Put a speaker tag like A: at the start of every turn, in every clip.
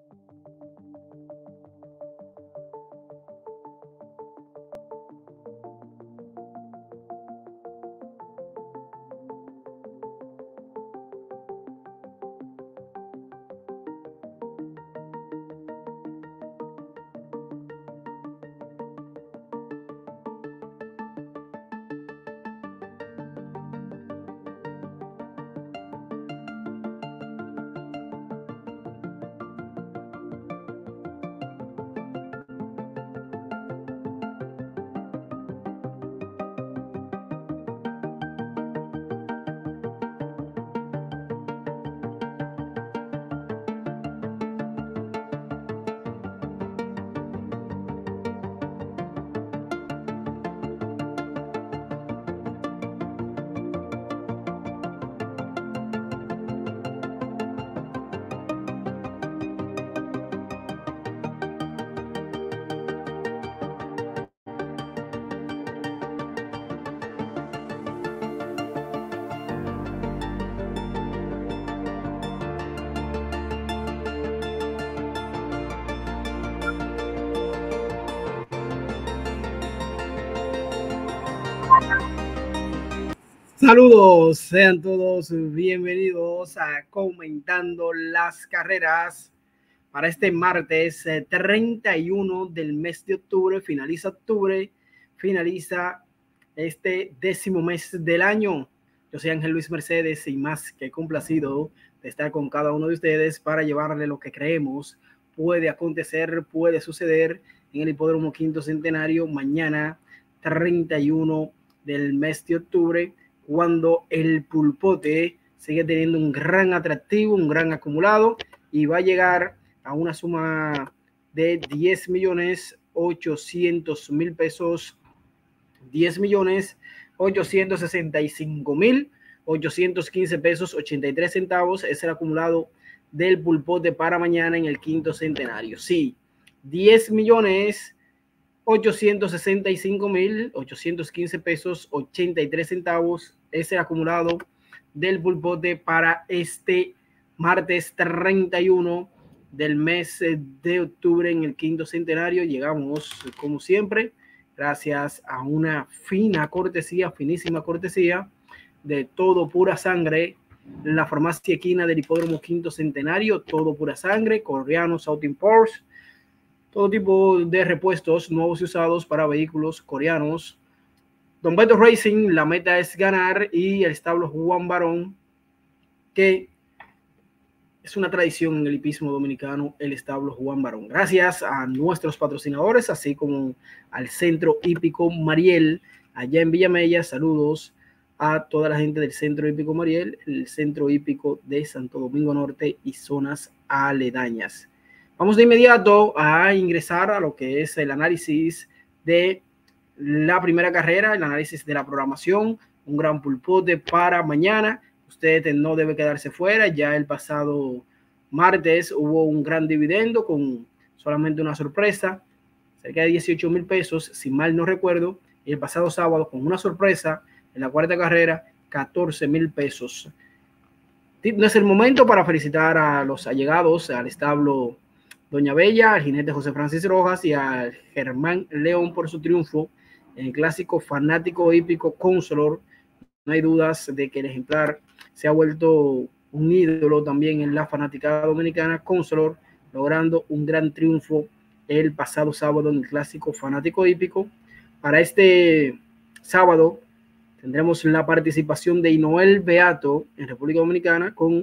A: Saludos, sean todos bienvenidos a Comentando las Carreras para este martes 31 del mes de octubre. Finaliza octubre, finaliza este 10º mes del año. Yo soy Ángel Luis Mercedes y más que complacido de estar con cada uno de ustedes para llevarle lo que creemos puede acontecer, puede suceder en el Hipódromo Quinto Centenario mañana 31 del mes de octubre, cuando el pulpote sigue teniendo un gran atractivo, un gran acumulado, y va a llegar a una suma de 10.800.000 pesos, 10.865.815 pesos 83 centavos. Es el acumulado del pulpote para mañana en el Quinto Centenario. Sí, 10.865.815 pesos 83 centavos es el acumulado del pulpote para este martes 31 del mes de octubre en el Quinto Centenario. Llegamos, como siempre, gracias a una finísima cortesía de Todo Pura Sangre, la farmacia equina del Hipódromo Quinto Centenario. Todo Pura Sangre, Coreano, South Imports, todo tipo de repuestos nuevos y usados para vehículos coreanos. Don Beto Racing, la meta es ganar, y el establo Juan Barón, que es una tradición en el hipismo dominicano, el establo Juan Barón. Gracias a nuestros patrocinadores, así como al Centro Hípico Mariel, allá en Villamella. Saludos a toda la gente del Centro Hípico Mariel, el Centro Hípico de Santo Domingo Norte y zonas aledañas. Vamos de inmediato a ingresar a lo que es el análisis de la primera carrera, el análisis de la programación, un gran pulpote para mañana. Usted no debe quedarse fuera. Ya el pasado martes hubo un gran dividendo con solamente una sorpresa, cerca de 18.000 pesos, si mal no recuerdo. Y el pasado sábado, con una sorpresa en la cuarta carrera, 14.000 pesos. No es el momento para felicitar a los allegados al establo Doña Bella, al jinete José Francisco Rojas y a Germán León por su triunfo en el clásico fanático hípico Consolor. No hay dudas de que el ejemplar se ha vuelto un ídolo también en la fanaticada dominicana. Consolor logrando un gran triunfo el pasado sábado en el clásico fanático hípico. Para este sábado tendremos la participación de Inoel Beato en República Dominicana con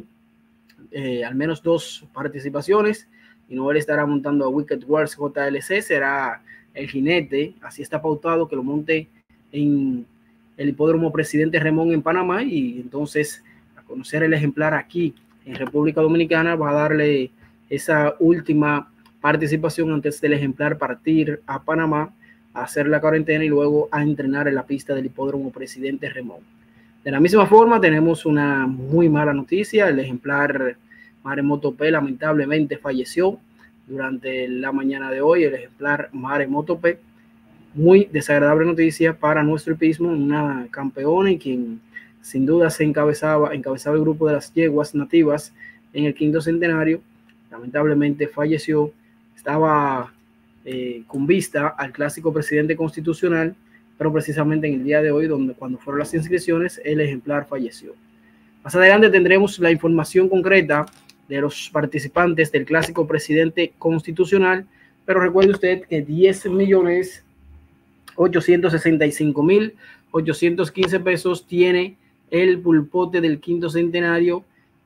A: al menos 2 participaciones. Inoel estará montando a Wicked Wars JLC, será el jinete, así está pautado que lo monte en el Hipódromo Presidente Remón en Panamá, y entonces a conocer el ejemplar aquí en República Dominicana va a darle esa última participación antes del ejemplar partir a Panamá a hacer la cuarentena y luego a entrenar en la pista del Hipódromo Presidente Remón. De la misma forma tenemos una muy mala noticia. El ejemplar Maremoto P lamentablemente falleció durante la mañana de hoy. El ejemplar Maremoto P, muy desagradable noticia para nuestro hipismo, una campeona y quien sin duda se encabezaba el grupo de las yeguas nativas en el Quinto Centenario. lamentablemente falleció. Estaba con vista al clásico presidente constitucional, pero precisamente en el día de hoy, cuando fueron las inscripciones, el ejemplar falleció. Más adelante tendremos la información concreta de los participantes del clásico presidente constitucional, pero recuerde usted que 10.865.815 pesos tiene el pulpote del quinto centenario.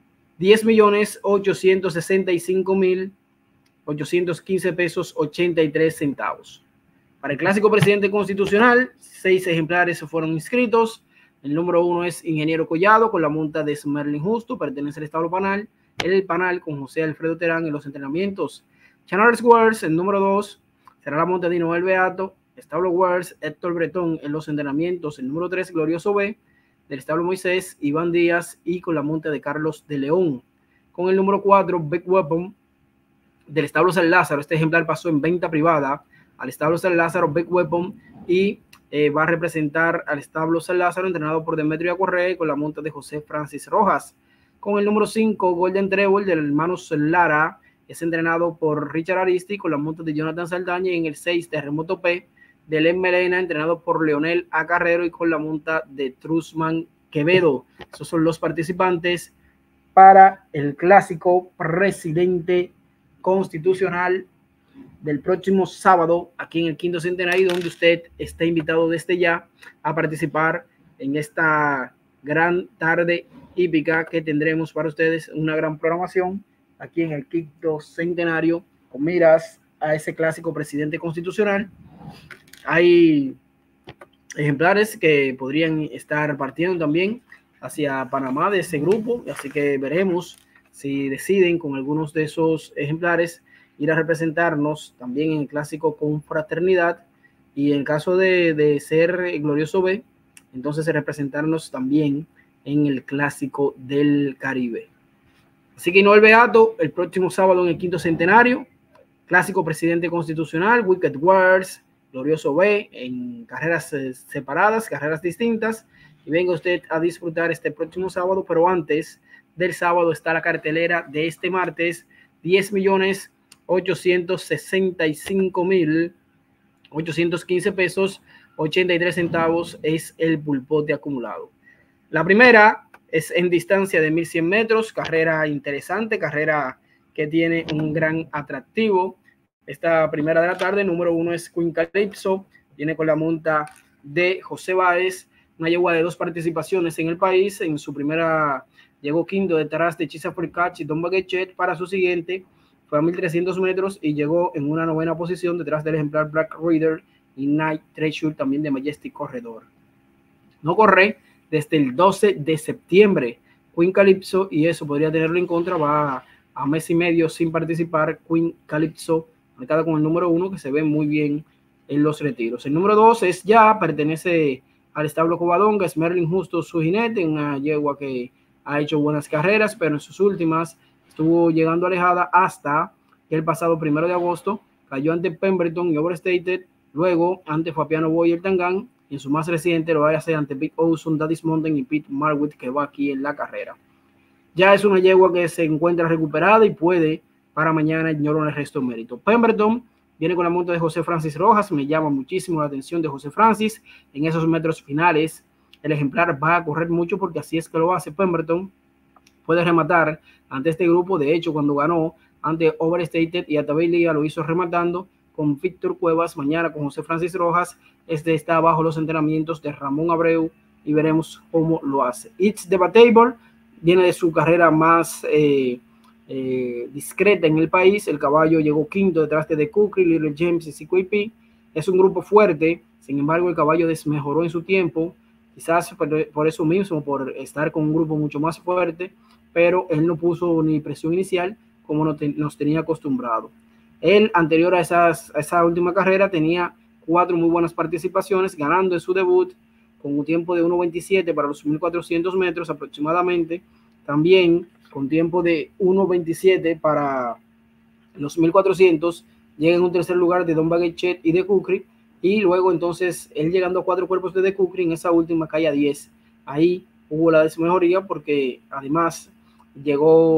A: 10.865.815 pesos 83 centavos. Para el clásico presidente constitucional, 6 ejemplares fueron inscritos. El número 1 es Ingeniero Collado con la monta de Smerlin Justo, pertenece al establo Panal. El Panal con José Alfredo Terán en los entrenamientos. Charles Wars, el número 2, será la monta de Noel Beato. Establo Wars, Héctor Bretón en los entrenamientos. El número 3, Glorioso B, del establo Moisés, Iván Díaz, y con la monta de Carlos de León. Con el número 4, Big Weapon, del establo San Lázaro. Este ejemplar pasó en venta privada al establo San Lázaro, Big Weapon, y va a representar al establo San Lázaro, entrenado por Demetrio Correa, con la monta de José Francis Rojas. Con el número 5, Golden Trevor, del hermano Lara, es entrenado por Richard Aristi, con la monta de Jonathan Saldaña. Y en el 6, Terremoto P, de Len Melena, entrenado por Leonel A. Carrero, y con la monta de Trusman Quevedo. Esos son los participantes para el clásico presidente constitucional del próximo sábado aquí en el quinto centenario, donde usted está invitado desde ya a participar en esta gran tarde hípica que tendremos para ustedes, una gran programación aquí en el quinto centenario con miras a ese clásico presidente constitucional. Hay ejemplares que podrían estar partiendo también hacia Panamá de ese grupo, así que veremos si deciden con algunos de esos ejemplares ir a representarnos también en el clásico Confraternidad, y en caso de ser Glorioso B, entonces representarnos también en el clásico del Caribe. Así que Noel Beato el próximo sábado en el quinto centenario, clásico presidente constitucional, Wicked Wars, Glorioso B en carreras separadas, carreras distintas, y venga usted a disfrutar este próximo sábado. Pero antes del sábado está la cartelera de este martes. 10.865.815 pesos 83 centavos es el pulpote acumulado. La primera es en distancia de 1.100 metros, carrera interesante, carrera que tiene un gran atractivo. Esta primera de la tarde, número 1 es Queen Calypso, viene con la monta de José Báez, una yegua de 2 participaciones en el país. En su primera llegó quinto detrás de Chisa for Catch y Don Baguechet. Para su siguiente fue a 1.300 metros y llegó en una 9ª posición detrás del ejemplar Black Reader y Night Treasure, también de Majestic Corredor. No corre desde el 12 de septiembre Queen Calypso, y eso podría tenerlo en contra. Va a mes y medio sin participar Queen Calypso, marcada con el número 1, que se ve muy bien en los retiros. El número 2 es ya, pertenece al establo Covadonga, es Merlin Justo, su jinete, una yegua que ha hecho buenas carreras, pero en sus últimas estuvo llegando alejada hasta que el pasado 1 de agosto cayó ante Pemberton y Overstated, luego ante Fabiano Boy el Tangán, y en su más reciente lo va a hacer ante Big Ozone, Daddy's Mountain y Pete Marwick, que va aquí en la carrera. Ya es una yegua que se encuentra recuperada y puede para mañana ignorar el resto de mérito. Pemberton viene con la monta de José Francis Rojas, me llama muchísimo la atención de José Francis en esos metros finales. El ejemplar va a correr mucho porque así es que lo hace Pemberton. Puede rematar ante este grupo. De hecho, cuando ganó ante Overstated y Atabey Liga, lo hizo rematando con Víctor Cuevas. Mañana con José Francis Rojas. Este está bajo los entrenamientos de Ramón Abreu y veremos cómo lo hace. It's Debatable viene de su carrera más discreta en el país. El caballo llegó quinto detrás de The Cookie, Little James y CQP. Es un grupo fuerte, sin embargo el caballo desmejoró en su tiempo, quizás por eso mismo, por estar con un grupo mucho más fuerte, pero él no puso ni presión inicial como nos tenía acostumbrado. Él, anterior a esa última carrera, tenía 4 muy buenas participaciones, ganando en su debut con un tiempo de 1.27 para los 1.400 metros aproximadamente, también con tiempo de 1.27 para los 1.400, llega en un tercer lugar de Don Baguechet y de Kukri, y luego entonces él llegando a 4 cuerpos de Kukri, en esa última cae a 10. Ahí hubo la desmejoría porque además llegó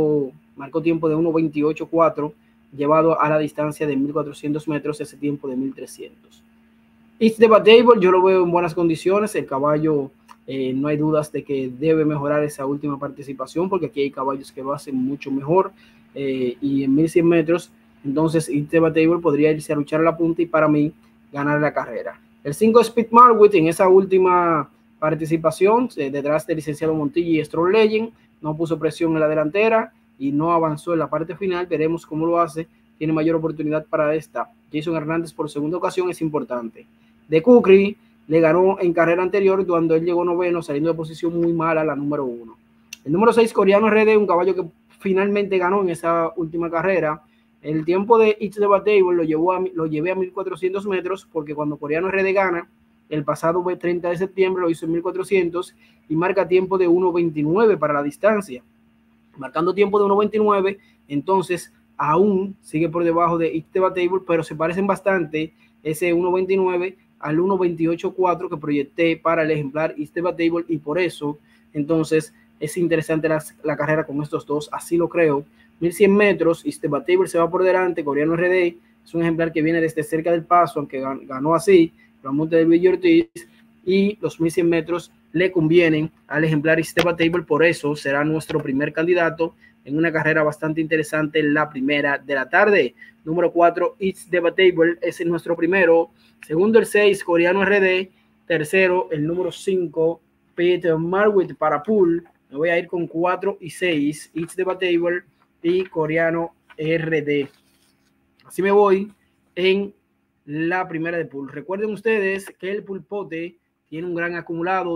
A: marcó tiempo de 1:28.4, llevado a la distancia de 1.400 metros, ese tiempo de 1.300. It's Debatable, yo lo veo en buenas condiciones. El caballo, no hay dudas de que debe mejorar esa última participación, porque aquí hay caballos que lo hacen mucho mejor, y en 1.100 metros, entonces It's Debatable podría irse a luchar a la punta y para mí ganar la carrera. El 5 Speed Marwit en esa última participación, detrás del licenciado Montilla y Stroll Legend, no puso presión en la delantera y no avanzó en la parte final. Veremos cómo lo hace. Tiene mayor oportunidad para esta. Jason Hernández por segunda ocasión es importante. De Kukri le ganó en carrera anterior cuando él llegó noveno, saliendo de posición muy mala, la número 1. El número 6, Coreano RD, un caballo que finalmente ganó en esa última carrera. El tiempo de It's Debatable lo llevé a 1.400 metros, porque cuando Coreano RD gana, el pasado 30 de septiembre lo hizo en 1.400 y marca tiempo de 1:29 para la distancia. Marcando tiempo de 1:29, entonces aún sigue por debajo de It's Debatable, pero se parecen bastante ese 1:29 al 1:28.4 que proyecté para el ejemplar It's Debatable, y por eso entonces es interesante la carrera con estos dos, así lo creo. 1.100 metros, It's Debatable se va por delante. Coreano RD es un ejemplar que viene desde cerca del paso, aunque ganó así la monta de Luis Ortiz, y los 1.100 metros le convienen al ejemplar It's Debatable, por eso será nuestro primer candidato en una carrera bastante interesante en la primera de la tarde. Número 4, It's Debatable, es nuestro primero. Segundo, el 6, Coreano RD. Tercero, el número 5, Peter Marwit para pool. Me voy a ir con 4 y 6, It's Debatable y Coreano RD. Así me voy en la primera de pool. Recuerden ustedes que el pulpote tiene un gran acumulado,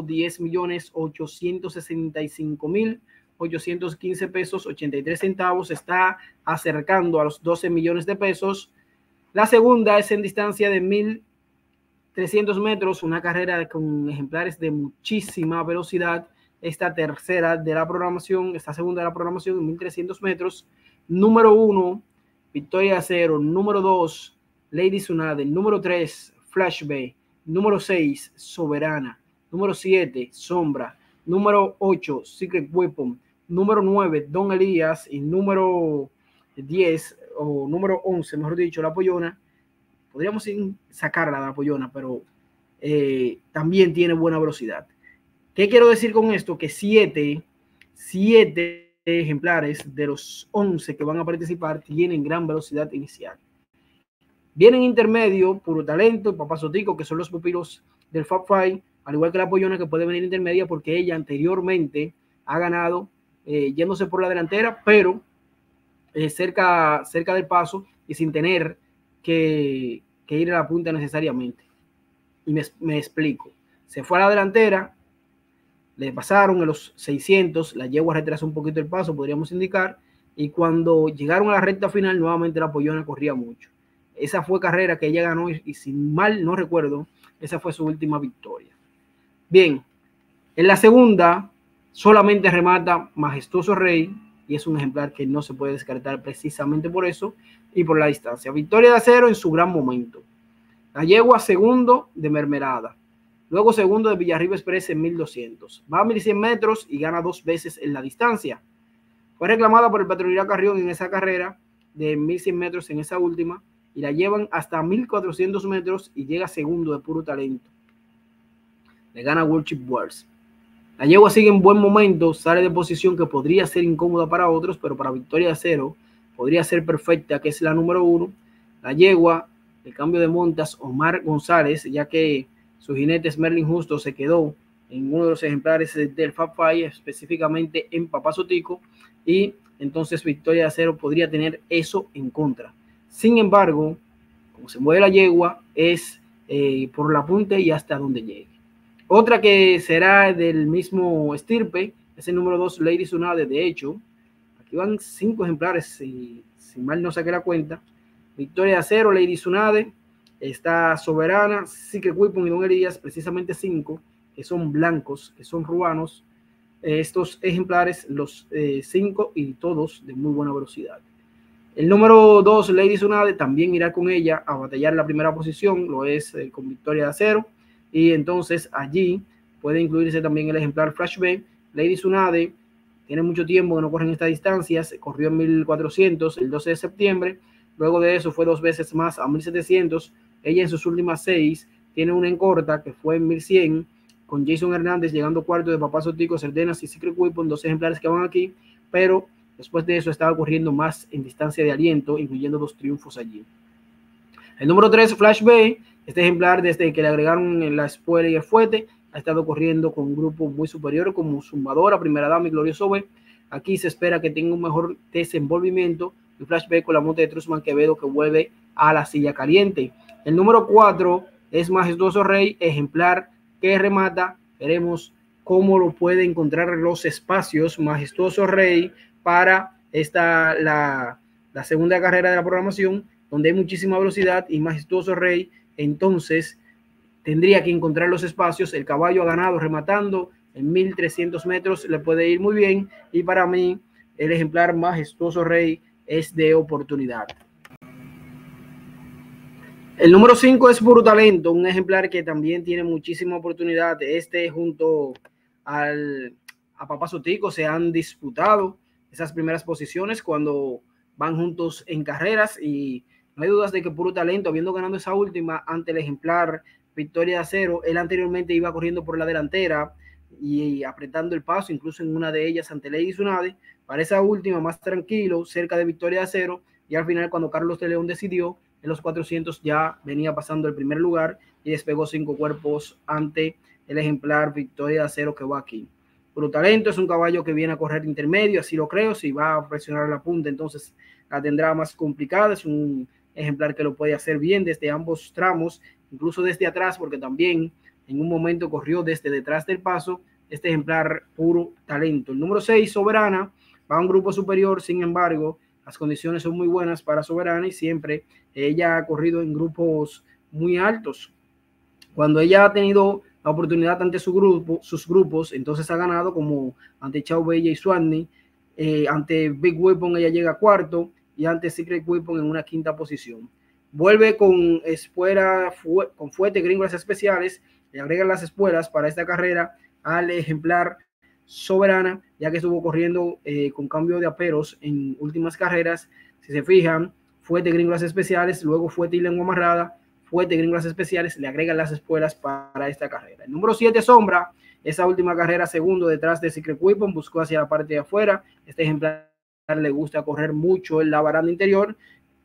A: 10.865.815 pesos, 83 centavos. Está acercando a los 12 millones de pesos. La segunda es en distancia de 1.300 metros, una carrera con ejemplares de muchísima velocidad. Esta tercera de la programación, esta segunda de la programación en 1.300 metros. Número 1, Victoria Acero. Número 2, Lady Tsunade. Número 3, Flashback. Número 6, Soberana. Número 7, Sombra. Número 8, Secret Weapon. Número 9, Don Elías. Y número 10, o número 11, mejor dicho, La Pollona. Podríamos sacarla de La Pollona, pero también tiene buena velocidad. ¿Qué quiero decir con esto? Que 7 ejemplares de los 11 que van a participar tienen gran velocidad inicial. Vienen intermedio, Puro Talento y Papá Sotico, que son los pupilos del Fab Five, al igual que La Pollona, que puede venir intermedia porque ella anteriormente ha ganado yéndose por la delantera, pero cerca del paso y sin tener que ir a la punta necesariamente. Y me explico. Se fue a la delantera, le pasaron en los 600, la yegua retrasó un poquito el paso, podríamos indicar, y cuando llegaron a la recta final, nuevamente La Pollona corría mucho. Esa fue carrera que ella ganó y si mal no recuerdo, esa fue su última victoria. Bien, en la segunda solamente remata Majestuoso Rey, y es un ejemplar que no se puede descartar precisamente por eso y por la distancia. Victoria de Acero en su gran momento. La yegua segundo de Mermelada. Luego segundo de Villarriba Express en 1.200. Va a 1.100 metros y gana 2 veces en la distancia. Fue reclamada por el Petronila Carrión en esa carrera de 1.100 metros en esa última y la llevan hasta 1.400 metros y llega segundo de Puro Talento. Le gana Worship Wars. La yegua sigue en buen momento, sale de posición que podría ser incómoda para otros, pero para Victoria de Acero podría ser perfecta, que es la número 1. La yegua, el cambio de montas, Omar González, ya que su jinete Merlin Justo se quedó en uno de los ejemplares del Fab Five, específicamente en Papá Sotico, y entonces Victoria de Acero podría tener eso en contra. Sin embargo, como se mueve la yegua, es por la punta y hasta donde llegue. Otra que será del mismo estirpe es el número 2, Lady Tsunade. De hecho, aquí van 5 ejemplares, si mal no saqué la cuenta. Victoria de Acero, Lady Tsunade, está Soberana, Secret Weapon y Don Elías, precisamente 5, que son blancos, que son ruanos. Estos ejemplares, los 5 y todos de muy buena velocidad. El número 2, Lady Tsunade, también irá con ella a batallar la primera posición, lo es con Victoria de Acero. Y entonces allí puede incluirse también el ejemplar Flashback. Lady Tsunade tiene mucho tiempo que no corre en estas distancias, corrió en 1400 el 12 de septiembre, luego de eso fue 2 veces más a 1700, ella en sus últimas 6 tiene una en corta que fue en 1100, con Jason Hernández llegando cuarto de Papá Sotico, Cerdenas y Secret Weapon, 2 ejemplares que van aquí, pero después de eso estaba corriendo más en distancia de aliento, incluyendo 2 triunfos allí. El número 3, Flash Bay, este ejemplar desde que le agregaron la espuela y el fuete, ha estado corriendo con un grupo muy superior como Zumbadora, Primera Dama y Glorioso B. Aquí se espera que tenga un mejor desenvolvimiento. El Flash Bay con la monta de Trusman Quevedo que vuelve a la silla caliente. El número 4 es Majestuoso Rey, ejemplar que remata. Veremos cómo lo puede encontrar los espacios Majestuoso Rey para la segunda carrera de la programación, donde hay muchísima velocidad y Majestuoso Rey, entonces tendría que encontrar los espacios. El caballo ha ganado rematando en 1300 metros, le puede ir muy bien, y para mí el ejemplar Majestuoso Rey es de oportunidad. El número 5 es Puro Talento, un ejemplar que también tiene muchísima oportunidad. Este junto a Papá Sotico se han disputado esas primeras posiciones cuando van juntos en carreras, y no hay dudas de que Puro Talento, habiendo ganado esa última ante el ejemplar Victoria de Acero, él anteriormente iba corriendo por la delantera y apretando el paso, incluso en una de ellas ante Lady Tsunade. Para esa última, más tranquilo, cerca de Victoria de Acero, y al final cuando Carlos de León decidió, en los 400 ya venía pasando el primer lugar y despegó 5 cuerpos ante el ejemplar Victoria de Acero que va aquí. Puro Talento es un caballo que viene a correr intermedio, así lo creo. Si va a presionar la punta, entonces la tendrá más complicada. Es un ejemplar que lo puede hacer bien desde ambos tramos, incluso desde atrás, porque también en un momento corrió desde detrás del paso este ejemplar Puro Talento. El número 6, Soberana, va a un grupo superior, sin embargo, las condiciones son muy buenas para Soberana y siempre ella ha corrido en grupos muy altos. Cuando ella ha tenido la oportunidad ante sus grupos, entonces ha ganado, como ante Chao Bella y Swanny. Ante Big Weapon ella llega a cuarto, y ante Secret Weapon en una quinta posición. Vuelve con con fuete Gringolas Especiales, le agregan las espuelas para esta carrera al ejemplar Soberana, ya que estuvo corriendo con cambio de aperos en últimas carreras. Si se fijan, fuete Gringolas Especiales, luego fuete y lengua amarrada, fuete Gringolas Especiales, le agregan las espuelas para esta carrera. El número 7, Sombra, esa última carrera segundo detrás de Secret Weapon, buscó hacia la parte de afuera. Este ejemplar le gusta correr mucho en la baranda interior.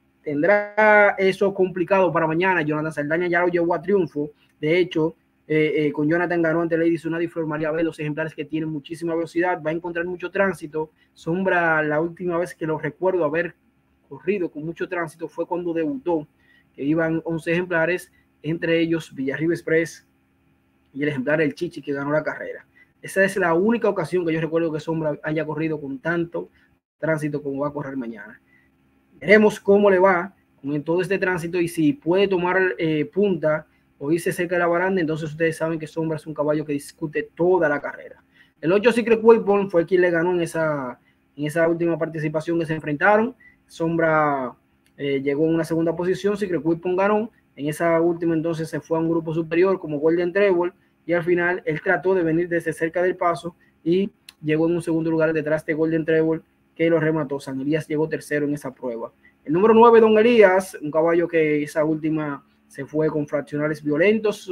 A: Tendrá eso complicado para mañana. Jonathan Saldaña ya lo llevó a triunfo. De hecho, con Jonathan ganó ante Lady Tsunade y Flor María B, los ejemplares que tienen muchísima velocidad. Va a encontrar mucho tránsito. Sombra, la última vez que lo recuerdo haber corrido con mucho tránsito fue cuando debutó, que iban 11 ejemplares, entre ellos Villarriba Express y el ejemplar El Chichi, que ganó la carrera. Esa es la única ocasión que yo recuerdo que Sombra haya corrido con tanto tránsito como va a correr mañana. Veremos cómo le va con todo este tránsito y si puede tomar punta o irse cerca de la baranda. Entonces ustedes saben que Sombra es un caballo que discute toda la carrera. El 8, Secret Weapon, fue quien le ganó en esa última participación que se enfrentaron. Sombra llegó en una segunda posición, Secret Weapon ganó. En esa última entonces se fue a un grupo superior como Golden Treble, y al final él trató de venir desde cerca del paso y llegó en un segundo lugar detrás de Golden Treble, que lo remató. San Elías llegó tercero en esa prueba. El número 9, Don Elías, un caballo que esa última se fue con fraccionales violentos,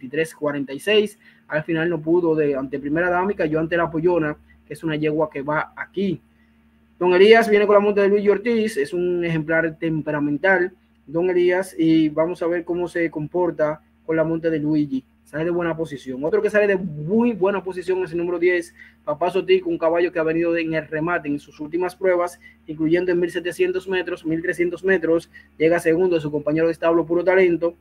A: 23-46. Al final no pudo ante Primera Dama y cayó ante la Pollona, que es una yegua que va aquí. Don Elías viene con la monta de Luigi Ortiz, es un ejemplar temperamental, Don Elías, y vamos a ver cómo se comporta con la monta de Luigi. Sale de buena posición. Otro que sale de muy buena posición es el número 10, Papá Sotico, un caballo que ha venido en el remate en sus últimas pruebas, incluyendo en 1700 metros, 1300 metros, llega segundo de su compañero de establo Puro Talento,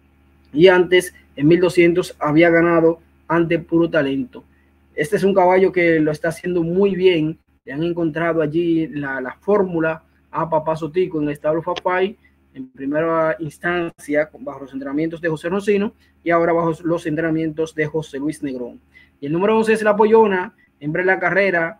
A: y antes en 1200 había ganado ante Puro Talento. Este es un caballo que lo está haciendo muy bien. Le han encontrado allí la fórmula a Papá Sotico en el establo Fafay, en primera instancia bajo los entrenamientos de José Rocino y ahora bajo los entrenamientos de José Luis Negrón. Y el número 11 es la Pollona, hembra en la carrera,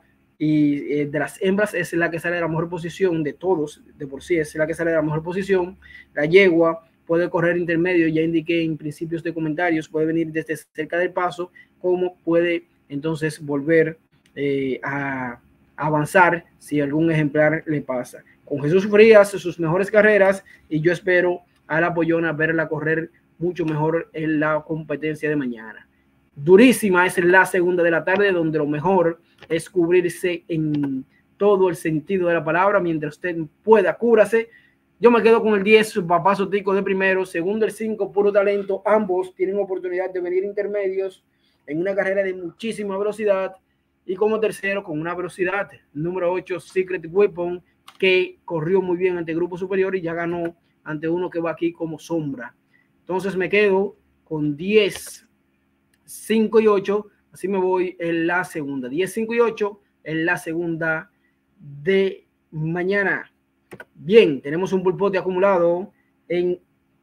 A: y de las hembras es la que sale de la mejor posición de todos, de por sí es la que sale de la mejor posición. La yegua puede correr intermedio, ya indiqué en principios de comentarios, puede venir desde cerca del paso, como puede entonces volver a avanzar si algún ejemplar le pasa. Con Jesús Frías, sus mejores carreras, y yo espero a la Pollona verla correr mucho mejor en la competencia de mañana. Durísima es la segunda de la tarde, donde lo mejor es cubrirse en todo el sentido de la palabra. Mientras usted pueda, cúbrase. Yo me quedo con el 10, Papá Sotico de primero. Segundo, el 5, Puro Talento. Ambos tienen oportunidad de venir intermedios en una carrera de muchísima velocidad. Y como tercero, con una velocidad, número 8, Secret Weapon, que corrió muy bien ante el grupo superior y ya ganó ante uno que va aquí como sombra. Entonces me quedo con 10, 5 y 8. Así me voy en la segunda. 10, 5 y 8 en la segunda de mañana. Bien, tenemos un pulpote acumulado en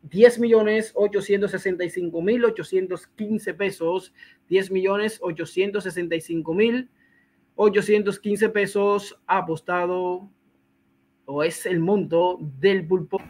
A: 10.865.815 pesos. 10.865.815 pesos apostado, o es el monto del pulpote.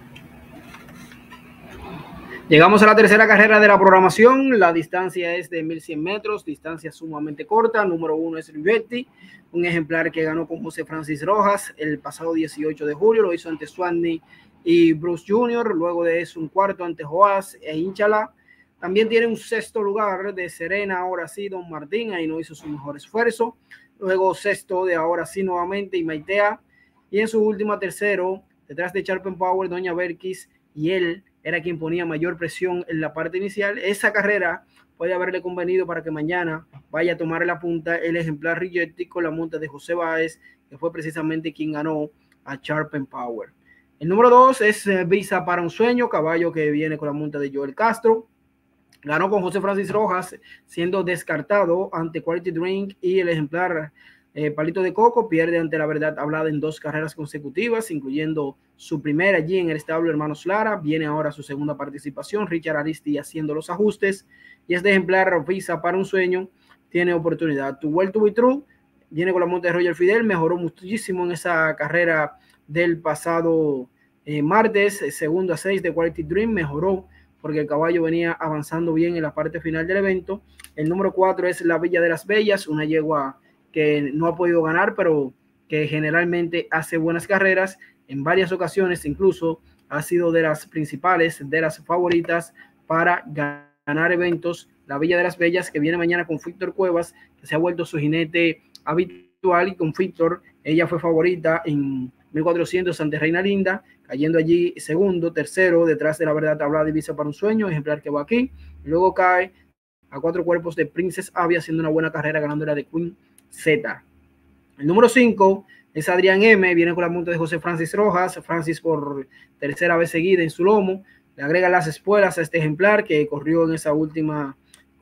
A: Llegamos a la tercera carrera de la programación. La distancia es de 1.100 metros, distancia sumamente corta. Número 1 es Rivetti, un ejemplar que ganó con José Francis Rojas el pasado 18 de julio. Lo hizo ante Swanny y Bruce Jr. Luego de eso, un cuarto ante Joás e Inchala. También tiene un sexto lugar de Serena, ahora sí, Don Martín. Ahí no hizo su mejor esfuerzo. Luego sexto de ahora sí nuevamente y Maitea. Y en su última tercero, detrás de Sharpen Power, Doña Berkis, y él era quien ponía mayor presión en la parte inicial. Esa carrera puede haberle convenido para que mañana vaya a tomar la punta el ejemplar Rigetti con la monta de José Báez, que fue precisamente quien ganó a Sharpen Power. El número 2 es Visa para un Sueño, caballo que viene con la monta de Joel Castro. Ganó con José Francis Rojas, siendo descartado ante Quality Drink, y el ejemplar Palito de Coco pierde ante La Verdad Hablada en 2 carreras consecutivas, incluyendo su primera allí en el establo Hermanos Lara. Viene ahora su segunda participación, Richard Aristi haciendo los ajustes, y este ejemplar Visa para un Sueño tiene oportunidad. To Well to Be True viene con la monta de Roger Fidel, mejoró muchísimo en esa carrera del pasado martes. Segundo a 6 de Quality Dream, mejoró porque el caballo venía avanzando bien en la parte final del evento. El número 4 es La Villa de las Bellas, una yegua que no ha podido ganar, pero que generalmente hace buenas carreras. En varias ocasiones incluso ha sido de las principales, de las favoritas para ganar eventos. La Villa de las Bellas, que viene mañana con Víctor Cuevas, que se ha vuelto su jinete habitual, y con Víctor ella fue favorita en 1400 ante Reina Linda, cayendo allí segundo, tercero, detrás de La Verdad Hablada y Visa para un Sueño, ejemplar que va aquí. Y luego cae a 4 cuerpos de Princess Avia, haciendo una buena carrera, ganando la de Queen Z. El número 5 es Adrián M, viene con la monta de José Francis Rojas. Francis por tercera vez seguida en su lomo. Le agrega las espuelas a este ejemplar, que corrió en esa última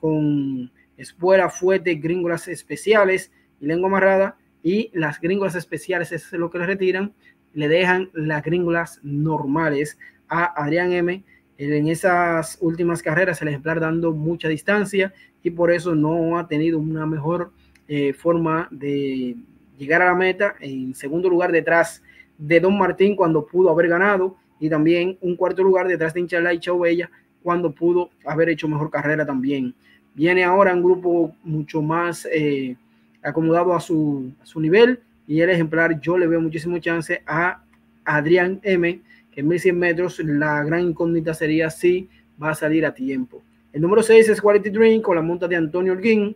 A: con espuela, fuete, gringolas especiales y lengua amarrada. Y las gringolas especiales es lo que le retiran, le dejan las gringolas normales a Adrián M. En esas últimas carreras el ejemplar dando mucha distancia, y por eso no ha tenido una mejor forma de llegar a la meta. En segundo lugar detrás de Don Martín cuando pudo haber ganado, y también un cuarto lugar detrás de Inchalá y Chau Bella cuando pudo haber hecho mejor carrera también. Viene ahora un grupo mucho más acomodado a su nivel, y el ejemplar yo le veo muchísimo chance a Adrián M, que en 1100 metros la gran incógnita sería si va a salir a tiempo. El número 6 es Quality Drink con la monta de Antonio Holguín.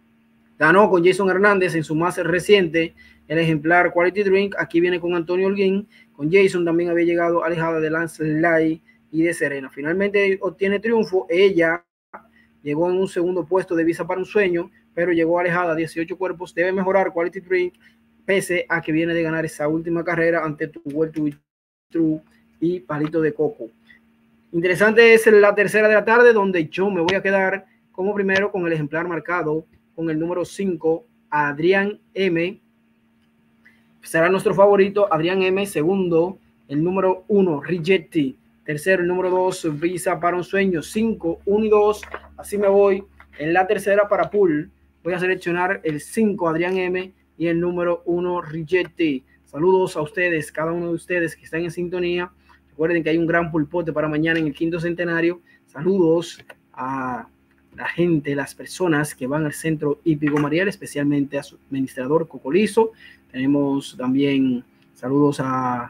A: Ganó con Jason Hernández en su más reciente, el ejemplar Quality Drink. Aquí viene con Antonio Holguín. Con Jason también había llegado alejada de Lance Lai y de Serena. Finalmente obtiene triunfo. Ella llegó en un segundo puesto de Visa para un Sueño, pero llegó alejada 18 cuerpos. Debe mejorar Quality Drink, pese a que viene de ganar esa última carrera ante To Well to Be True y Palito de Coco. Interesante es la tercera de la tarde, donde yo me voy a quedar como primero con el ejemplar marcado con el número 5, Adrián M. Será nuestro favorito, Adrián M. Segundo, el número 1, Rigetti. Tercero, el número 2, Visa para un Sueño. 5, 1 y 2. Así me voy. En la tercera para pool voy a seleccionar el 5, Adrián M. y el número 1, Rigetti. Saludos a ustedes, cada uno de ustedes que están en sintonía. Recuerden que hay un gran pulpote para mañana en el 5º centenario. Saludos a la gente, las personas que van al Centro Hípico Mariel, especialmente a su administrador Cocolizo. Tenemos también saludos a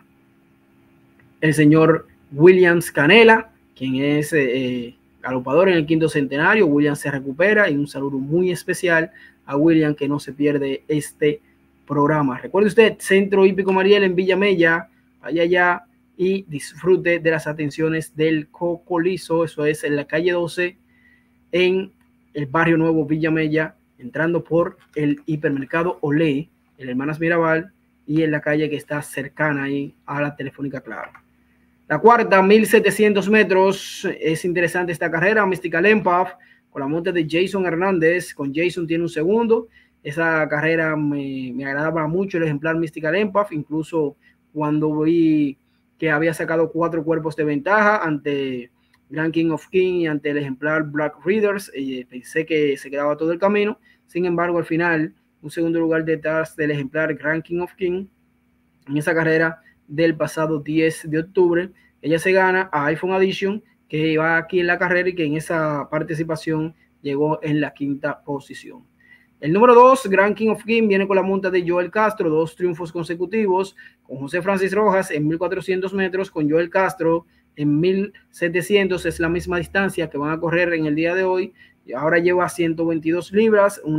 A: el señor Williams Canela, quien es galopador en el 5º centenario. William se recupera, y un saludo muy especial a William, que no se pierde este programa. Recuerde usted, Centro Hípico Mariel en Villamella, vaya allá y disfrute de las atenciones del Cocolizo. Eso es en la calle 12, en el barrio Nuevo Villamella, entrando por el hipermercado Olé, el Hermanas Mirabal, y en la calle que está cercana ahí a la Telefónica Claro. La cuarta, 1700 metros. Es interesante esta carrera. Mystical Empath con la monta de Jason Hernández. Con Jason tiene un segundo. Esa carrera me agradaba mucho, el ejemplar Mystical Empath. Incluso cuando vi que había sacado 4 cuerpos de ventaja ante Grand King of King y ante el ejemplar Black Readers, pensé que se quedaba todo el camino. Sin embargo, al final, un segundo lugar detrás del ejemplar Grand King of King en esa carrera del pasado 10 de octubre. Ella se gana a iPhone Edition, que va aquí en la carrera y que en esa participación llegó en la 5ª posición. El número 2, Grand King of King, viene con la monta de Joel Castro, 2 triunfos consecutivos, con José Francis Rojas en 1400 metros, con Joel Castro en 1700, es la misma distancia que van a correr en el día de hoy, y ahora lleva 122 libras, un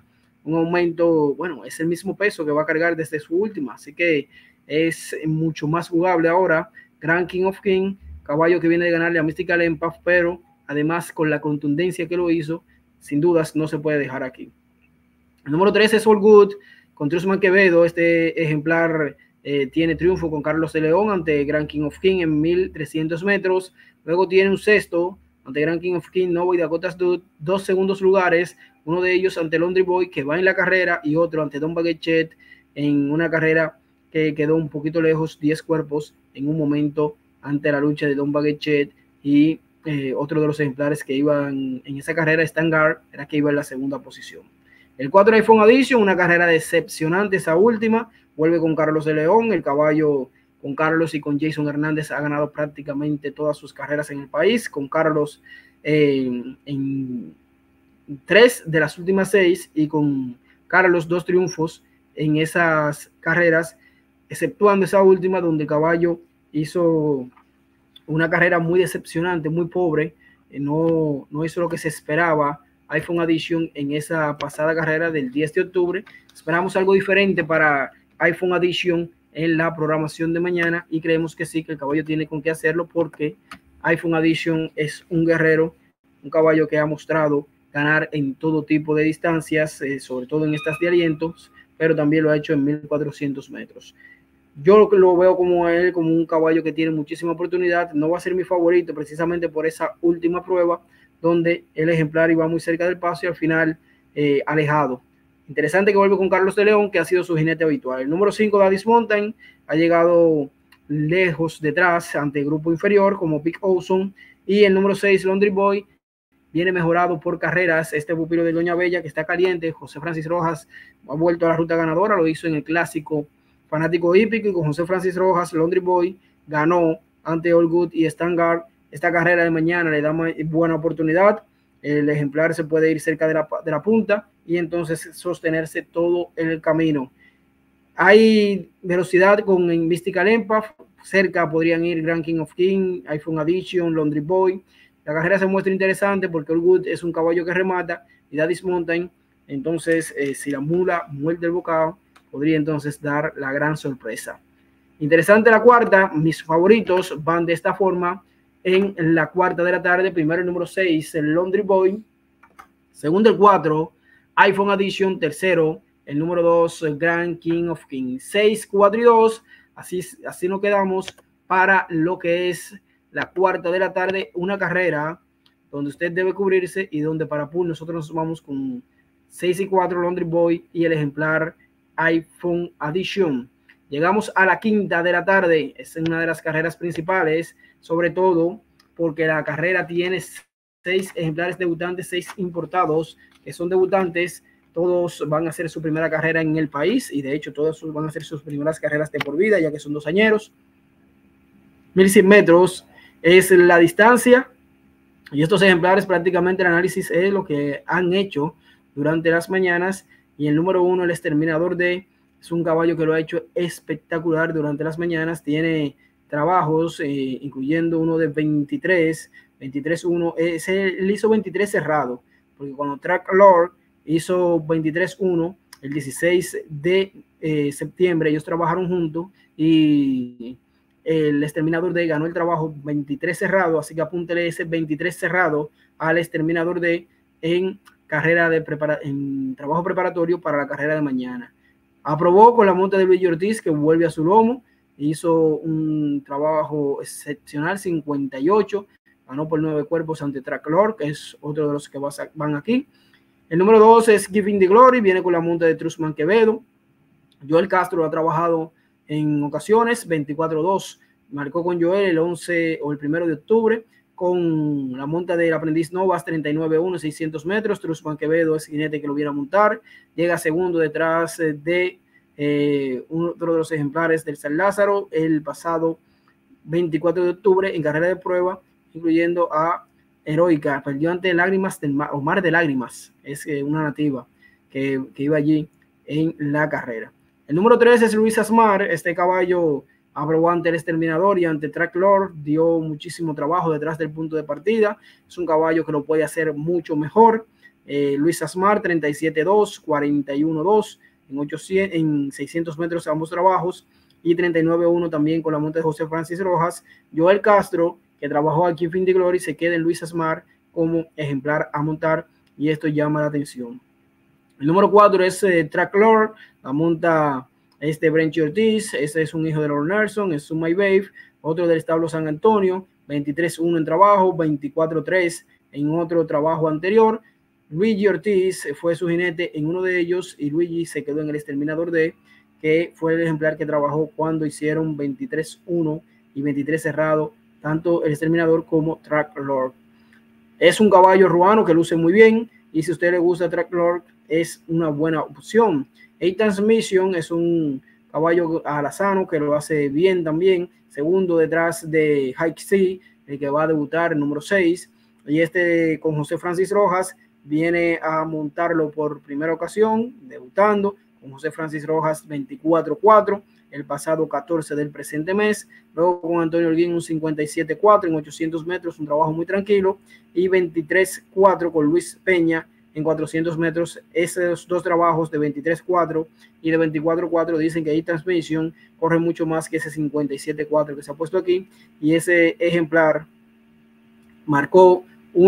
A: aumento, bueno, es el mismo peso que va a cargar desde su última, así que es mucho más jugable ahora. Grand King of King, caballo que viene de ganarle a Mystical Empath, pero además con la contundencia que lo hizo, sin dudas no se puede dejar aquí. El número 3 es All Good, con Trusman Quevedo. Este ejemplar tiene triunfo con Carlos de León ante Grand King of King en 1300 metros. Luego tiene un sexto ante Grand King of King, Novo y Dakota's Dude, 2 segundos lugares, uno de ellos ante Laundry Boy, que va en la carrera, y otro ante Don Baguette en una carrera que quedó un poquito lejos, 10 cuerpos en un momento ante la lucha de Don Baguette y otro de los ejemplares que iban en esa carrera, Stangard, era que iba en la segunda posición. El 4 iPhone Edition, una carrera decepcionante esa última, vuelve con Carlos de León, el caballo con Carlos y con Jason Hernández ha ganado prácticamente todas sus carreras en el país, con Carlos en 3 de las últimas 6 y con Carlos 2 triunfos en esas carreras, exceptuando esa última donde el caballo hizo una carrera muy decepcionante, muy pobre, no hizo lo que se esperaba iPhone Edition en esa pasada carrera del 10 de octubre. Esperamos algo diferente para iPhone Edition en la programación de mañana y creemos que sí, que el caballo tiene con qué hacerlo, porque iPhone Edition es un guerrero, un caballo que ha mostrado ganar en todo tipo de distancias, sobre todo en estas de alientos, pero también lo ha hecho en 1400 metros. Yo lo veo como él, como un caballo que tiene muchísima oportunidad. No va a ser mi favorito precisamente por esa última prueba, donde el ejemplar iba muy cerca del paso y al final alejado. Interesante que vuelve con Carlos de León, que ha sido su jinete habitual. El número 5, Daddy's Mountain, ha llegado lejos detrás ante el grupo inferior como Big Ozone. Y el número 6, Laundry Boy, viene mejorado por carreras. Este pupilo de Doña Bella, que está caliente. José Francis Rojas ha vuelto a la ruta ganadora, lo hizo en el clásico Fanático Hípico, y con José Francis Rojas, Laundry Boy ganó ante All Good y Stangard. Esta carrera de mañana le da buena oportunidad. El ejemplar se puede ir cerca de la punta y entonces sostenerse todo el camino. Hay velocidad con Mystical Empath. Cerca podrían ir Grand King of King, iPhone Edition, Laundry Boy. La carrera se muestra interesante porque All Good es un caballo que remata y Daddy's Mountain. Entonces, si la mula muerde el bocado, podría entonces dar la gran sorpresa. Interesante la cuarta. Mis favoritos van de esta forma. En la cuarta de la tarde, primero el número 6, el Laundry Boy. Segundo el 4, iPhone Edition. Tercero, el número 2, Grand King of King. 6, 4 y 2. Así nos quedamos para lo que es la cuarta de la tarde. Una carrera donde usted debe cubrirse y donde para pool nosotros nos vamos con 6 y 4, Laundry Boy y el ejemplar iPhone Edition. Llegamos a la quinta de la tarde. Es una de las carreras principales, sobre todo porque la carrera tiene 6 ejemplares debutantes, 6 importados que son debutantes. Todos van a hacer su primera carrera en el país y de hecho todos van a hacer sus primeras carreras de por vida, ya que son 2 añeros. 1100 metros es la distancia Y estos ejemplares prácticamente el análisis es lo que han hecho durante las mañanas. Y el número 1, el Exterminador D, es un caballo que lo ha hecho espectacular durante las mañanas. Tiene trabajos, incluyendo uno de 23, 23-1. Él hizo 23 cerrado, porque cuando Track Lord hizo 23-1, el 16 de septiembre, ellos trabajaron juntos y el Exterminador D ganó el trabajo 23 cerrado, así que apúntele ese 23 cerrado al Exterminador D en carrera en trabajo preparatorio para la carrera de mañana. Aprobó con la monta de Luigi Ortiz, que vuelve a su lomo, hizo un trabajo excepcional, 58, ganó por 9 cuerpos ante Track Lord, que es otro de los que van aquí. El número 2 es Giving the Glory, viene con la monta de Trusman Quevedo. Joel Castro ha trabajado en ocasiones, 24-2, marcó con Joel el 11 o el 1 de octubre, con la monta del aprendiz Novas, 39-1, 600 metros. Trusman Quevedo es jinete que lo viene a montar, llega segundo detrás de otro de los ejemplares del San Lázaro el pasado 24 de octubre en carrera de prueba, incluyendo a Heroica, perdió ante Lágrimas del Mar, o Mar de Lágrimas, es una nativa que iba allí en la carrera. El número 3 es Luis Asmar. Este caballo aprobó ante el Exterminador y ante Track Lord, dio muchísimo trabajo detrás del punto de partida. Es un caballo que lo puede hacer mucho mejor. Luis Asmar, 37-2, 41-2 en 600 metros ambos trabajos, y 39-1 también con la monta de José Francis Rojas. Joel Castro, que trabajó aquí en Fin de Glory, se queda en Luis Asmar como ejemplar a montar, y esto llama la atención. El número 4 es Track Lord, la monta Brenchi Ortiz. Este es un hijo de Lord Nelson, es un My Babe, otro del establo San Antonio, 23-1 en trabajo, 24-3 en otro trabajo anterior. Luigi Ortiz fue su jinete en uno de ellos y Luigi se quedó en el Exterminador D, que fue el ejemplar que trabajó cuando hicieron 23-1 y 23 cerrado, tanto el Exterminador como Track Lord. Es un caballo ruano que luce muy bien, y si a usted le gusta Track Lord, es una buena opción. A-Transmission es un caballo alazano que lo hace bien también, segundo detrás de Hike Sea, el que va a debutar, el número 6, y con José Francis Rojas viene a montarlo por primera ocasión, debutando con José Francis Rojas, 24-4 el pasado 14 del presente mes. Luego con Antonio Holguín un 57-4 en 800 metros, un trabajo muy tranquilo, y 23-4 con Luis Peña en 400 metros. Esos dos trabajos de 23-4 y de 24-4 dicen que A-Transmission corre mucho más que ese 57-4 que se ha puesto aquí, y ese ejemplar marcó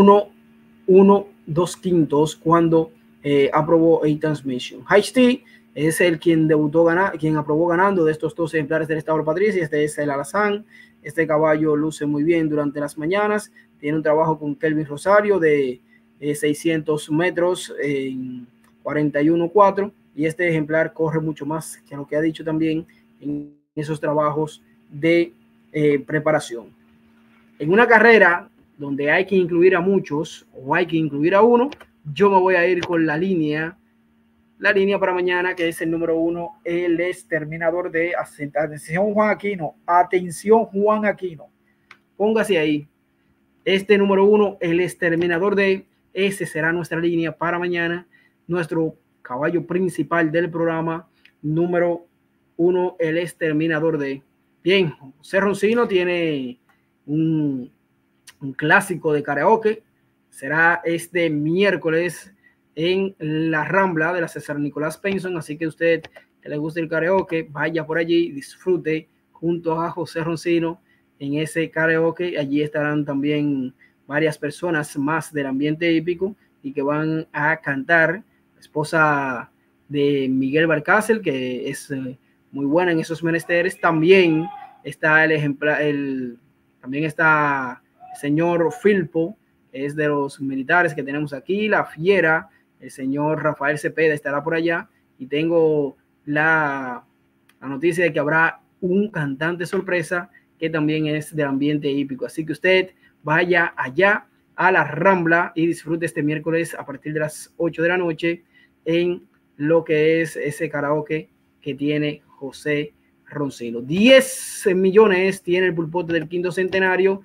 A: 1-1-2/5 cuando aprobó A-Transmission. High es el quien aprobó ganando de estos dos ejemplares del establo Patricia. Este es el Alazán. Este caballo luce muy bien durante las mañanas, tiene un trabajo con Kelvin Rosario de 600 metros en 41-4, y este ejemplar corre mucho más que lo que ha dicho también en esos trabajos de preparación. En una carrera donde hay que incluir a muchos o hay que incluir a uno, yo me voy a ir con la línea para mañana, que es el número 1, el Exterminador de atención Juan Aquino. Atención Juan Aquino, póngase ahí. Este número 1, el Exterminador de, ese será nuestra línea para mañana, nuestro caballo principal del programa, número 1, el Exterminador de. Bien, José Roncino tiene un clásico de karaoke, será este miércoles en la Rambla de la César Nicolás Penson, así que usted que le guste el karaoke, vaya por allí, disfrute junto a José Roncino en ese karaoke. Allí estarán también varias personas más del ambiente hípico y que van a cantar. La esposa de Miguel Barcácel, que es muy buena en esos menesteres. También está también está el señor Filpo, que es de los militares que tenemos aquí, la Fiera. El señor Rafael Cepeda estará por allá, y tengo la noticia de que habrá un cantante sorpresa que también es del ambiente hípico. Así que usted vaya allá a la Rambla y disfrute este miércoles a partir de las 8 de la noche en lo que es ese karaoke que tiene José Roncino. 10 millones tiene el pulpote del quinto centenario,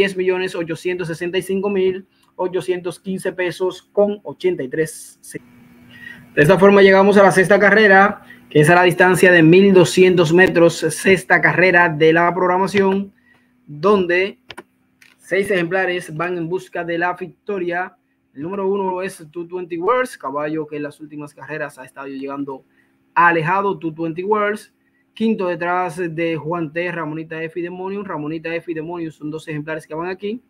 A: 10.865.815 pesos con 83 centavos. De esta forma llegamos a la sexta carrera, que es a la distancia de 1.200 metros, sexta carrera de la programación, donde 6 ejemplares van en busca de la victoria. El número 1 es 220 Words, caballo que en las últimas carreras ha estado llegando alejado, 220 Words. Quinto detrás de Juan T, Ramonita F y Demonium. Ramonita F y Demonium son 2 ejemplares que van aquí.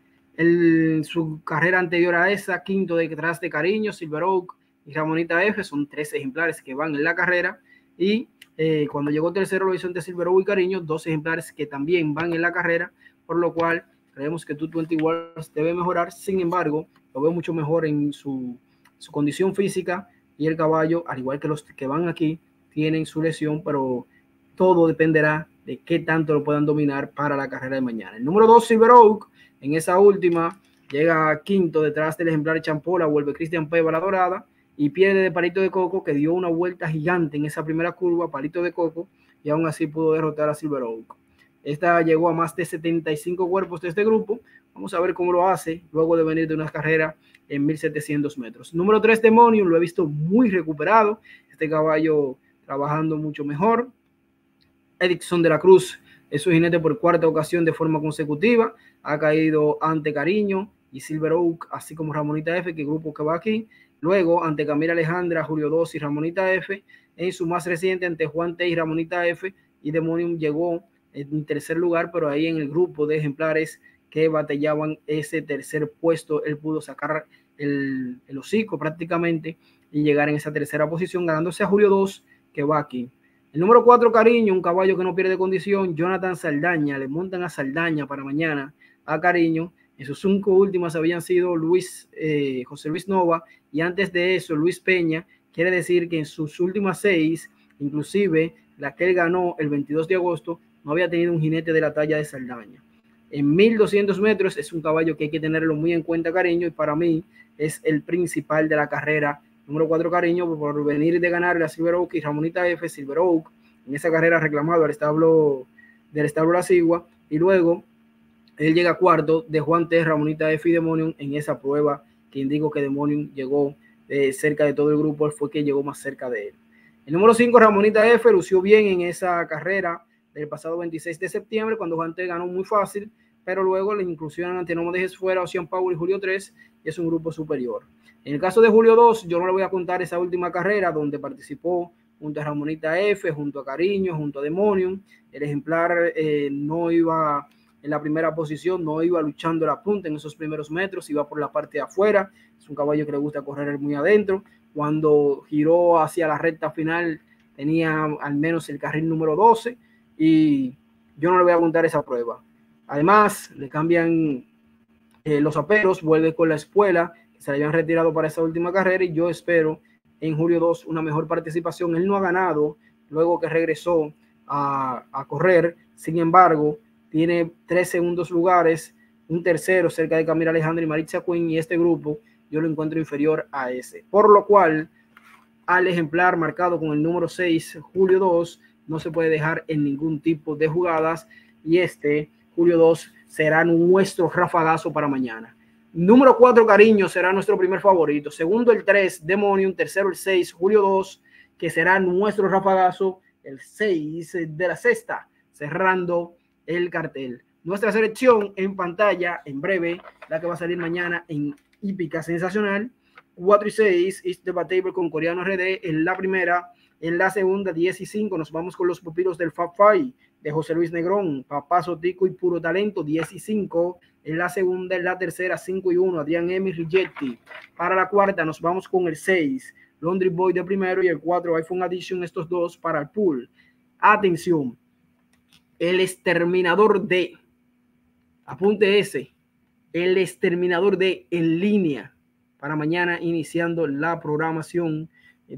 A: Su carrera anterior a esa, quinto detrás de Cariño, Silver Oak y Ramonita F, son 3 ejemplares que van en la carrera. Y cuando llegó tercero lo hizo entre Silver Oak y Cariño, 2 ejemplares que también van en la carrera, por lo cual creemos que 220 Words debe mejorar. Sin embargo, lo veo mucho mejor en su condición física, y el caballo, al igual que los que van aquí, tienen su lesión, pero todo dependerá de qué tanto lo puedan dominar para la carrera de mañana. El número 2, Silver Oak, en esa última llega quinto detrás del ejemplar Champola, vuelve Cristian Peva la dorada y pierde de Palito de Coco, que dio una vuelta gigante en esa primera curva, Palito de Coco, y aún así pudo derrotar a Silver Oak. Esta llegó a más de 75 cuerpos de este grupo. Vamos a ver cómo lo hace luego de venir de una carrera en 1.700 metros. Número 3, Demonium, lo he visto muy recuperado. Este caballo trabajando mucho mejor. Edison de la Cruz es su jinete por cuarta ocasión de forma consecutiva. Ha caído ante Cariño y Silver Oak, así como Ramonita F, que grupo que va aquí. Luego ante Camila Alejandra, Julio 2 y Ramonita F. En su más reciente ante Juan T y Ramonita F. Y Demonium llegó en tercer lugar, pero ahí en el grupo de ejemplares que batallaban ese tercer puesto, él pudo sacar el hocico prácticamente y llegar en esa tercera posición, ganándose a Julio 2, que va aquí. El número 4, Cariño, un caballo que no pierde condición. Jonathan Saldaña, le montan a Saldaña para mañana a Cariño. En sus 5 últimas habían sido José Luis Nova, y antes de eso Luis Peña. Quiere decir que en sus últimas 6, inclusive la que él ganó el 22 de agosto, no había tenido un jinete de la talla de Saldaña. En 1.200 metros es un caballo que hay que tenerlo muy en cuenta, Cariño, y para mí es el principal de la carrera. Número 4, Cariño, por venir de ganar la Silver Oak y Ramonita F. Silver Oak en esa carrera reclamado al establo La Sigua, y luego él llega cuarto de Juan T, Ramonita F y Demonium en esa prueba, que indico que Demonium llegó cerca de todo el grupo. Él fue que llegó más cerca de él. El número 5, Ramonita F, lució bien en esa carrera del pasado 26 de septiembre, cuando Juan T ganó muy fácil, pero luego le inclusionan ante No Me Dejes Fuera, Ocean Power y Julio 3, y es un grupo superior. En el caso de Julio 2, yo no le voy a contar esa última carrera donde participó junto a Ramonita F, junto a Cariño, junto a Demonium. El ejemplar no iba en la primera posición, no iba luchando la punta en esos primeros metros, iba por la parte de afuera. Es un caballo que le gusta correr muy adentro. Cuando giró hacia la recta final tenía al menos el carril número 12, y yo no le voy a contar esa prueba. Además, le cambian los aperos, vuelve con la espuela, que se le habían retirado para esa última carrera, y yo espero en Julio 2 una mejor participación. Él no ha ganado luego que regresó a correr, sin embargo, tiene 3 segundos lugares, un tercero cerca de Camila Alejandra y Maritza Quinn, y este grupo yo lo encuentro inferior a ese, por lo cual al ejemplar marcado con el número 6, Julio 2, no se puede dejar en ningún tipo de jugadas, y este Julio 2 será nuestro rafagazo para mañana. Número 4, Cariño, será nuestro primer favorito. Segundo, el 3, Demonium. Tercero, el 6, Julio 2, que será nuestro rafagazo. El 6 de la sexta, cerrando el cartel. Nuestra selección en pantalla, en breve, la que va a salir mañana en Hípica Sensacional. 4 y 6, It's Debatable con Coreano RD en la primera. En la segunda, 10 y 5, nos vamos con los pupilos del Fab Five de José Luis Negrón, Papazo Tico y Puro Talento, 10 y 5. En la segunda, en la tercera, 5 y 1, Adrián Emi Rigetti. Para la cuarta, nos vamos con el 6, Laundry Boy de primero, y el 4, iPhone Edition, estos dos para el pool. Atención, el exterminador de, apunte ese, el exterminador de en línea para mañana, iniciando la programación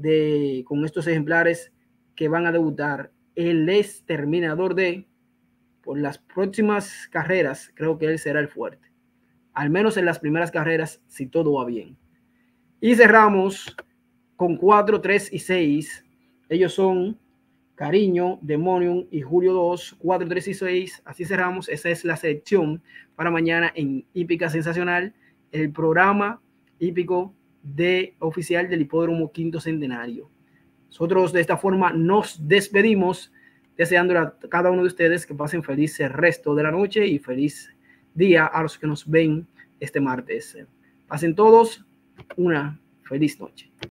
A: con estos ejemplares que van a debutar. El exterminador de, por las próximas carreras, creo que él será el fuerte, al menos en las primeras carreras, si todo va bien. Y cerramos con 4, 3 y 6. Ellos son Cariño, Demonium y Julio 2, 4, 3 y 6. Así cerramos. Esa es la selección para mañana en Hípica Sensacional, el programa hípico oficial del Hipódromo Quinto Centenario. Nosotros de esta forma nos despedimos, deseando a cada uno de ustedes que pasen feliz el resto de la noche y feliz día a los que nos ven este martes. Pasen todos una feliz noche.